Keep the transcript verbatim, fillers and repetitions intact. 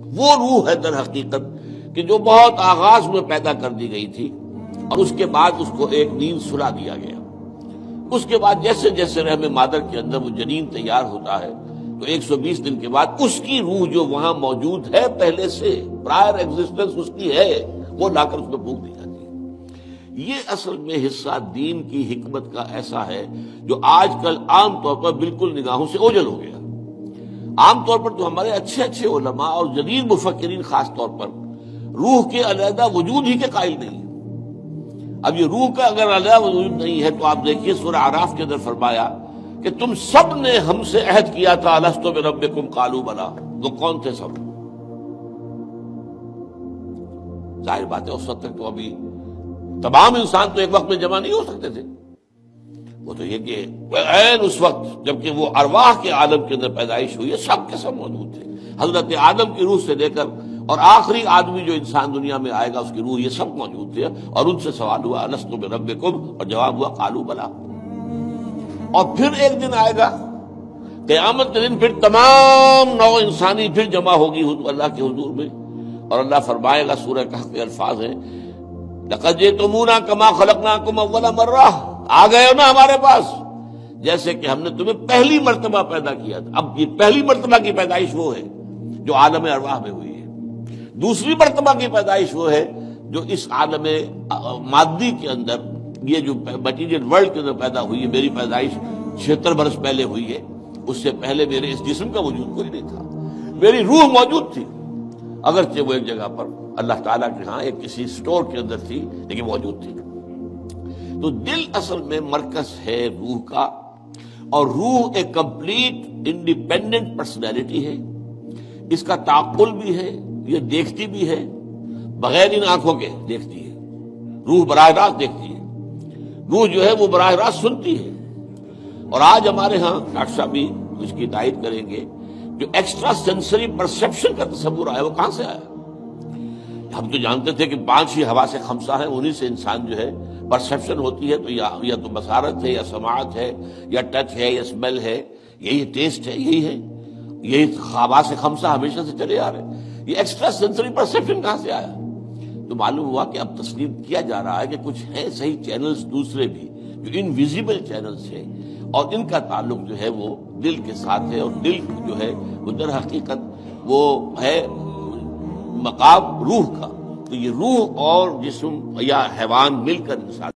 وہ روح ہے در حقیقت کہ جو بہت آغاز میں پیدا کر دی گئی تھی اور اس کے بعد اس کو ایک نیند سلا دیا گیا۔ اس کے بعد جیسے جیسے رحم مادر کے اندر وہ جنین تیار ہوتا ہے تو ایک سو بیس دن کے بعد اس کی روح جو وہاں موجود ہے پہلے سے پرائر ایگزسٹنس اس کی ہے، وہ لا کر اس میں پھونک دی جاتی ہے۔ یہ اصل میں حصہ دین کی حکمت کا ایسا ہے جو آج کل عام طور پر بالکل نگاہوں سے اوجھل ہو گیا۔ عام طور پر تو ہمارے اچھے اچھے علماء اور جدید مفکرین خاص طور پر روح کے علیحدہ وجود ہی کے قائل نہیں۔ اب یہ روح کا اگر علیحدہ وجود نہیں ہے تو آپ دیکھیے سورہ اعراف کے اندر فرمایا کہ تم سب نے ہم سے عہد کیا تھا الست بربکم قالوا بلی، وہ کون تھے سب؟ ظاہر بات ہے اس وقت تک تو ابھی تمام انسان تو ایک وقت میں جمع نہیں ہو سکتے تھے، وہ تو یہ کہ عین اس وقت جبکہ وہ ارواح کے عالم کے اندر پیدائش ہوئی ہے سب کے سب موجود تھے، حضرت آدم کی روح سے لے کر اور آخری آدمی جو انسان دنیا میں آئے گا اس کی روح، یہ سب موجود تھے، اور ان سے سوال ہوا الست بربکم اور جواب ہوا قالوا بلی۔ اور پھر ایک دن آئے گا قیامت کے دن، پھر تمام نوع انسانی پھر جمع ہوگی اللہ کے حضور میں، اور اللہ فرمائے گا، سورہ کہف کے الفاظ ہیں لقد جئتمونا کما خلقناکم اول مرہ، آ گئے ہو نا ہمارے پاس جیسے کہ ہم نے تمہیں پہلی مرتبہ پیدا کیا تھا۔ اب یہ پہلی مرتبہ کی پیدائش وہ ہے جو عالم ارواح میں ہوئی ہے، دوسری مرتبہ کی پیدائش وہ ہے جو اس عالم مادی کے اندر، یہ جو مٹیریل ورلڈ کے اندر پیدا ہوئی ہے۔ میری پیدائش چھہتر برس پہلے ہوئی ہے، اس سے پہلے میرے اس جسم کا وجود کوئی نہیں تھا، میری روح موجود تھی، اگرچہ وہ ایک جگہ پر اللہ تعالیٰ کے ہاں ایک کسی سٹور کے اندر تھی لیکن موجود تھی۔ تو دل اصل میں مرکز ہے روح کا، اور روح ایک کمپلیٹ انڈیپینڈنٹ پرسنالٹی ہے، اس کا تعقل بھی ہے، یہ دیکھتی بھی ہے، بغیر ان آنکھوں کے دیکھتی ہے، روح براہ راست دیکھتی ہے، روح جو ہے وہ براہ راست سنتی ہے۔ اور آج ہمارے ہاں ڈاکٹر صاحب بھی اس کی تائید کریں گے، جو ایکسٹرا سینسری پرسیپشن کا تصور آیا وہ کہاں سے آیا؟ ہم تو جانتے تھے کہ پانچ ہی حواس خمسہ ہیں، انہی سے انسان جو ہے پرسیپشن ہوتی ہے، تو یا یا تو بصارت ہے یا سماعت ہے یا ٹچ ہے یا اسمیل ہے، یہی ٹیسٹ ہے، یہی ہے، یہی حواس خمسہ ہمیشہ سے چلے آ رہے ہیں۔ یہ ایکسٹرا سینسری پرسیپشن کہاں سے آیا؟ تو معلوم ہوا کہ اب تسلیم کیا جا رہا ہے کہ کچھ ہیں صحیح چینلز دوسرے بھی جو انویزیبل چینلز ہیں، اور ان کا تعلق جو ہے وہ دل کے ساتھ ہے، اور دل جو ہے وہ در حقیقت وہ ہے مقام روح کا۔ تو یہ روح اور جسم یا حیوان مل کر انسان